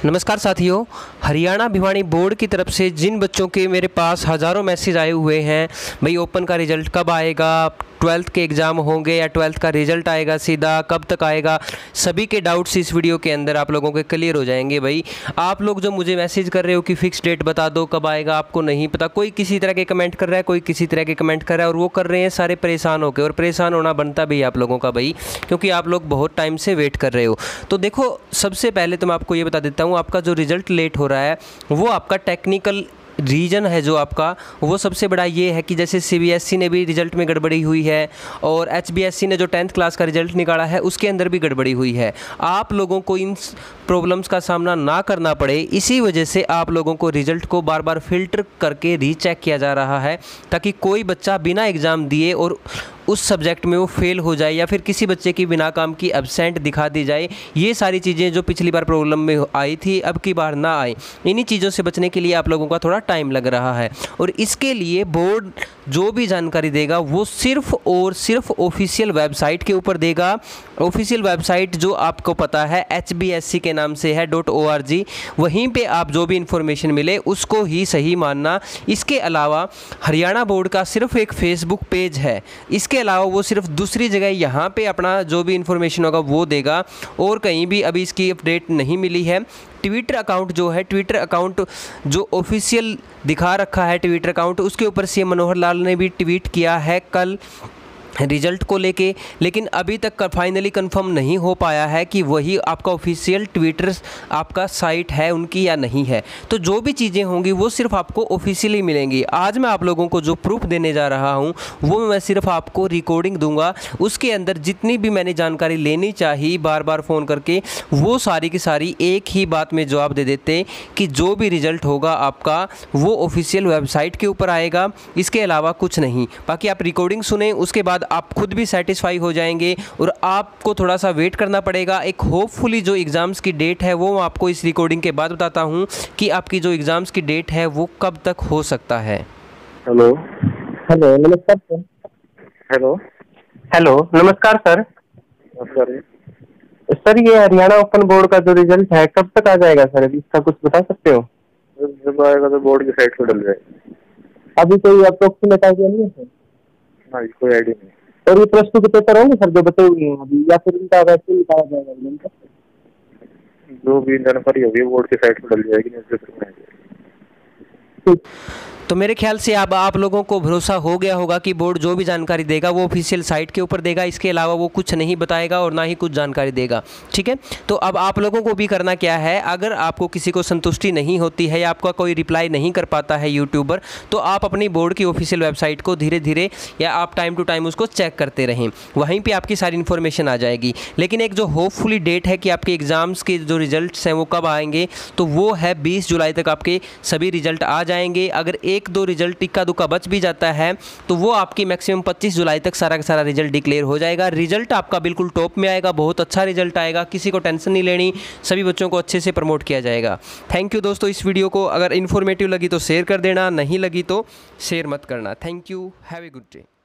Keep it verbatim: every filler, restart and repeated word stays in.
नमस्कार साथियों, हरियाणा भिवानी बोर्ड की तरफ से जिन बच्चों के मेरे पास हज़ारों मैसेज आए हुए हैं, भाई ओपन का रिज़ल्ट कब आएगा, ट्वेल्थ के एग्ज़ाम होंगे या ट्वेल्थ का रिज़ल्ट आएगा सीधा कब तक आएगा, सभी के डाउट्स इस वीडियो के अंदर आप लोगों के क्लियर हो जाएंगे। भाई आप लोग जो मुझे मैसेज कर रहे हो कि फ़िक्स डेट बता दो कब आएगा, आपको नहीं पता, कोई किसी तरह के कमेंट कर रहा है, कोई किसी तरह के कमेंट कर रहा है और वो कर रहे हैं सारे परेशान होकर, और परेशान होना बनता भी आप लोगों का भाई, क्योंकि आप लोग बहुत टाइम से वेट कर रहे हो। तो देखो, सबसे पहले तो मैं आपको ये बता देता हूँ, आपका जो रिज़ल्ट लेट हो रहा है वो आपका टेक्निकल रीज़न है। जो आपका वो सबसे बड़ा ये है कि जैसे सीबीएसई ने भी रिज़ल्ट में गड़बड़ी हुई है और एचबीएससी ने जो टेंथ क्लास का रिज़ल्ट निकाला है उसके अंदर भी गड़बड़ी हुई है। आप लोगों को इन प्रॉब्लम्स का सामना ना करना पड़े, इसी वजह से आप लोगों को रिज़ल्ट को बार बार फ़िल्टर करके रीचेक किया जा रहा है, ताकि कोई बच्चा बिना एग्ज़ाम दिए और उस सब्जेक्ट में वो फेल हो जाए या फिर किसी बच्चे की बिना काम की एब्सेंट दिखा दी जाए। ये सारी चीज़ें जो पिछली बार प्रॉब्लम में आई थी अब की बार ना आए, इन्हीं चीज़ों से बचने के लिए आप लोगों का थोड़ा टाइम लग रहा है। और इसके लिए बोर्ड जो भी जानकारी देगा वो सिर्फ और सिर्फ ऑफिशियल वेबसाइट के ऊपर देगा। ऑफिशियल वेबसाइट जो आपको पता है एच बी एस सी के नाम से है डॉट ओ आर जी, वहीं पे आप जो भी इंफॉर्मेशन मिले उसको ही सही मानना। इसके अलावा हरियाणा बोर्ड का सिर्फ एक फेसबुक पेज है, इसके अलावा वो सिर्फ दूसरी जगह यहाँ पे अपना जो भी इंफॉर्मेशन होगा वो देगा, और कहीं भी अभी इसकी अपडेट नहीं मिली है। ट्विटर अकाउंट जो है, ट्विटर अकाउंट जो ऑफिशियल दिखा रखा है ट्विटर अकाउंट, उसके ऊपर सीएम मनोहर लाल ने भी ट्वीट किया है कल रिज़ल्ट को लेके, लेकिन अभी तक फाइनली कंफर्म नहीं हो पाया है कि वही आपका ऑफिशियल ट्विटर आपका साइट है उनकी या नहीं है। तो जो भी चीज़ें होंगी वो सिर्फ आपको ऑफिशियली मिलेंगी। आज मैं आप लोगों को जो प्रूफ देने जा रहा हूँ वो मैं सिर्फ आपको रिकॉर्डिंग दूंगा, उसके अंदर जितनी भी मैंने जानकारी लेनी चाहिए बार बार फ़ोन करके वो सारी की सारी एक ही बात में जवाब दे देते कि जो भी रिज़ल्ट होगा आपका वो ऑफिशियल वेबसाइट के ऊपर आएगा, इसके अलावा कुछ नहीं। बाकी आप रिकॉर्डिंग सुने, उसके बाद आप खुद भी सेटिस्फाई हो जाएंगे और आपको थोड़ा सा वेट करना पड़ेगा। एक होपफुली जो एग्ज़ाम्स की डेट है वो आपको इस रिकॉर्डिंग के बाद बताता हूं कि आपकी जो एग्ज़ाम्स की डेट है वो कब तक हो सकता है। हेलो हेलो नमस्कार सर। हेलो हेलो नमस्कार सर। नमस्कार। सर ये हरियाणा ओपन बोर्ड का जो रिजल्ट है कब तक आ जाएगा सर, इसका कुछ बता सकते हो? जब आएगा तो बोर्ड की साइट पर डल जाएगा। अभी कोई अप्रोक्सीमेट आइडिया नहीं है सर? नहीं, कोई आइडिया नहीं। और ये प्लस टू के पेपर होंगे सर जो बचे हुए हैं अभी, या फिर इनका वैसे ही निकाला जाएगा रिजल्ट? जो भी जानकारी होगी बोर्ड की साइट पर डल जाएगी, न्यूज़पेपर में आ जाएगी। ठीक। तो मेरे ख्याल से अब आप लोगों को भरोसा हो गया होगा कि बोर्ड जो भी जानकारी देगा वो ऑफिशियल साइट के ऊपर देगा, इसके अलावा वो कुछ नहीं बताएगा और ना ही कुछ जानकारी देगा। ठीक है, तो अब आप लोगों को भी करना क्या है, अगर आपको किसी को संतुष्टि नहीं होती है या आपका कोई रिप्लाई नहीं कर पाता है यूट्यूबर, तो आप अपनी बोर्ड की ऑफिशियल वेबसाइट को धीरे धीरे या आप टाइम टू टाइम उसको चेक करते रहें, वहीं पर आपकी सारी इन्फॉर्मेशन आ जाएगी। लेकिन एक जो होपफुली डेट है कि आपके एग्ज़ाम्स के जो रिजल्ट्स हैं वो कब आएंगे, तो वो है बीस जुलाई तक आपके सभी रिजल्ट आ जाएंगे। अगर एक दो रिजल्ट इक्का दुक्का बच भी जाता है तो वो आपकी मैक्सिमम पच्चीस जुलाई तक सारा का सारा रिजल्ट डिक्लेयर हो जाएगा। रिजल्ट आपका बिल्कुल टॉप में आएगा, बहुत अच्छा रिजल्ट आएगा, किसी को टेंशन नहीं लेनी, सभी बच्चों को अच्छे से प्रमोट किया जाएगा। थैंक यू दोस्तों। इस वीडियो को अगर इन्फॉर्मेटिव लगी तो शेयर कर देना, नहीं लगी तो शेयर मत करना। Thank you, have a good day.